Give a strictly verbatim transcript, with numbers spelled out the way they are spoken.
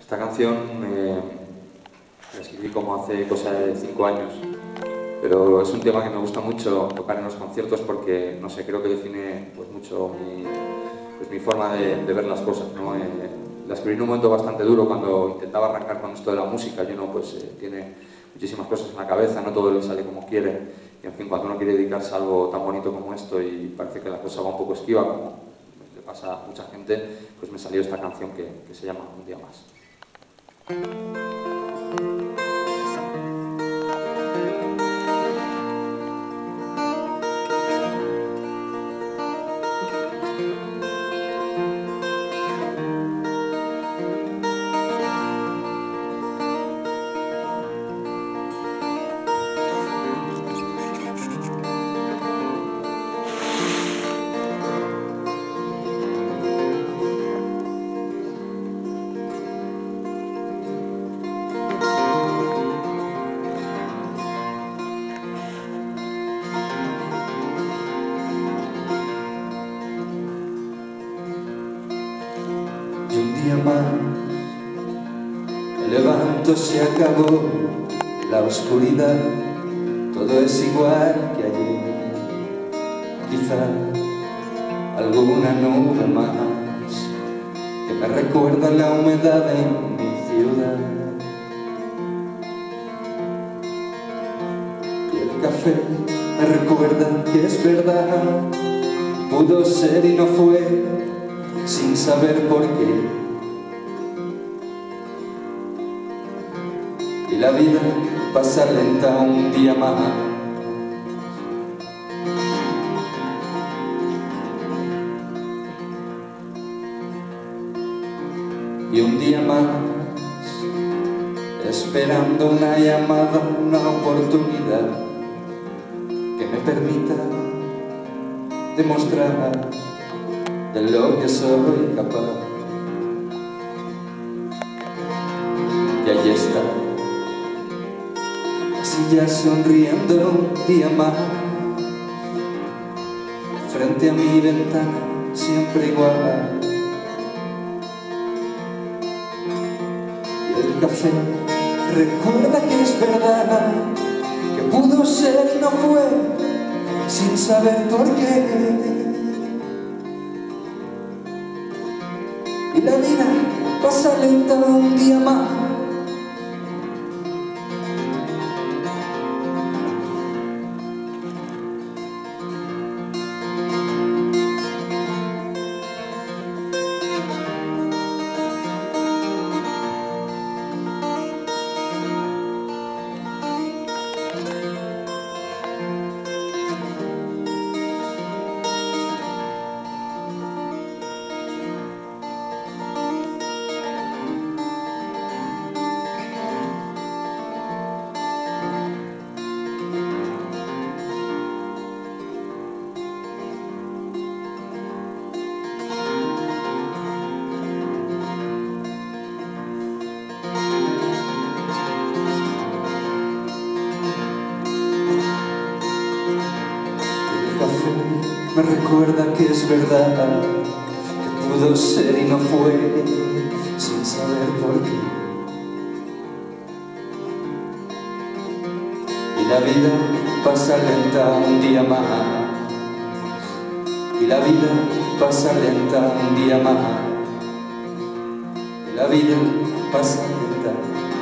Esta canción me la escribí como hace cosa de cinco años, pero es un tema que me gusta mucho tocar en los conciertos porque, no sé, creo que define pues, mucho mi, pues, mi forma de, de ver las cosas, ¿no? Eh, la escribí en un momento bastante duro cuando intentaba arrancar con esto de la música, y uno pues, eh, tiene muchísimas cosas en la cabeza, no todo le sale como quiere, y en fin, cuando uno quiere dedicarse a algo tan bonito como esto y parece que la cosa va un poco esquiva, como le pasa a mucha gente, pues me salió esta canción que, que se llama Un día más. Y un día más me levanto, se acabó la oscuridad, todo es igual que ayer, quizá alguna nube más que me recuerda la humedad en mi ciudad. Y el café me recuerda que es verdad, pudo ser y no fue, sin saber por qué. Y la vida pasa lenta un día más. Y un día más, esperando una llamada, una oportunidad que me permita demostrar de lo que soy capaz. Y allí está, así ya sonriendo un día más, frente a mi ventana, siempre igual. Y el café recuerda que es verdad, que pudo ser y no fue, sin saber por qué. Y la vida pasa lenta un día más. Me recuerda que es verdad, que pudo ser y no fue, sin saber por qué. Y la vida pasa lenta un día más. Y la vida pasa lenta un día más. Y la vida pasa lenta